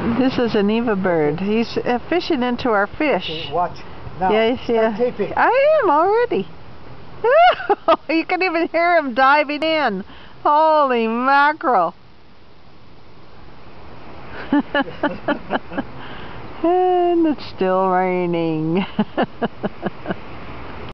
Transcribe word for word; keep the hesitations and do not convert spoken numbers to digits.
This is an Eva bird. He's uh, fishing into our fish. Okay, watch. Now, yeah, yeah. taping. I am already. You can even hear him diving in. Holy mackerel. And it's still raining.